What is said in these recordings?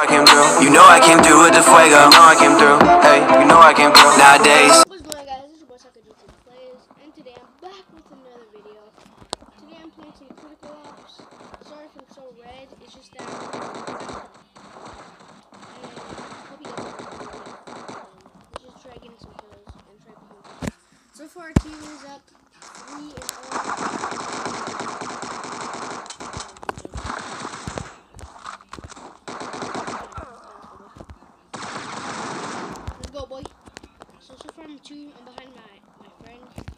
I came through. You know I came through with the fuego. You know I came through. Hey, you know I came through. Nowadays. What's going on, guys? This is your boy Soccer YouTube Plays, and today I'm back with another video. Today I'm playing some Critical Ops. Sorry if I'm so red. It's just that. And hope you guys enjoy. Let's just try getting some kills and try picking. So far, our team is up 3-0. Go, boy. So far I'm 2. I'm behind my friend.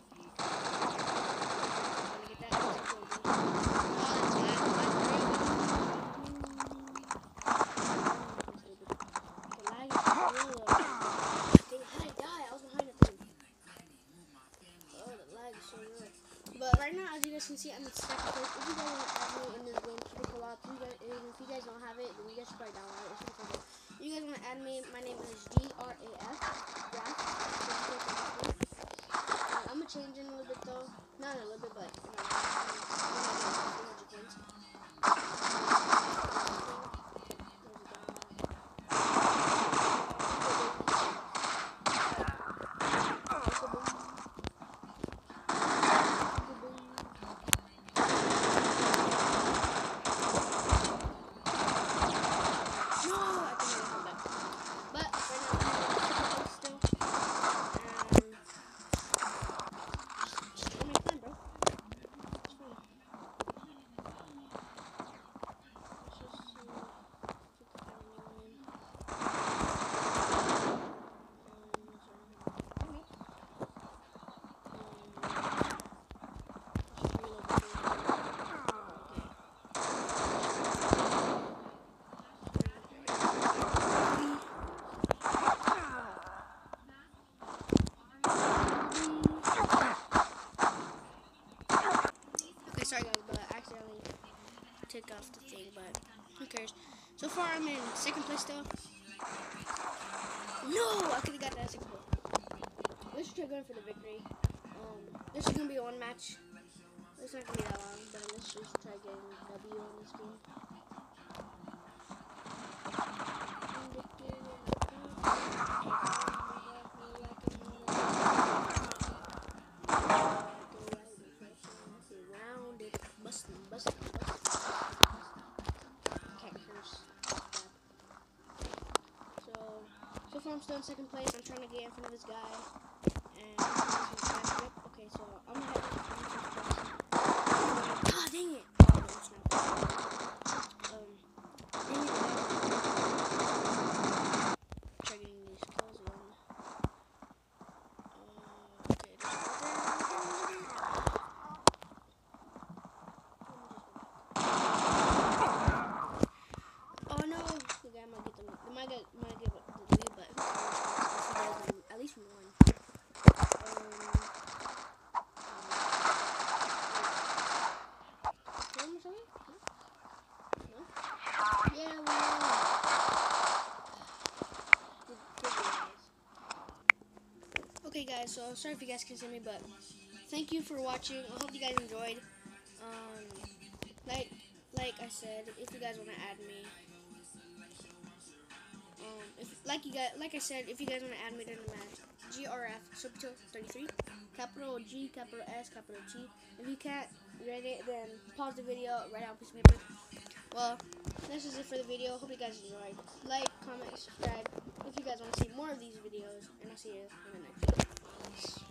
Gonna get that. The lag is real low. Dang, how did I die? I was behind the thing. Oh, the lag is so real. But right now, as you guys can see, I'm in second place. If you guys want to add me in this game, Critical Ops, if you guys don't have it, then you guys should probably download it. If you guys want to add me, my name is GRAF. I'm gonna change in a little bit though. Not a little bit, but sorry guys, but I accidentally took off the thing, but who cares? So far I'm in second place still. No, I could have got that second place. Let's try going for the victory. This is gonna be a one match. It's not gonna be that long, but let's just try getting W on this game. So far I'm still in second place. I'm trying to get in front of this guy. And okay, so I'm gonna head to ah, dang it! Oh, no, it's not. Dang it. Try getting these kills again. Okay, oh no! The guy might get them. The guy might get the lead, but at least one. Yeah, we okay, guys. So sorry if you guys can see me, but thank you for watching. I hope you guys enjoyed. Like I said, if you guys want to add me, like I said, if you guys want to add me during the match, GRF Subto 33, capital G, capital S, capital T. If you can't read it, then pause the video, write out a piece of paper. Well, this is it for the video. Hope you guys enjoyed. Like, comment, subscribe if you guys want to see more of these videos, and I'll see you in the next video.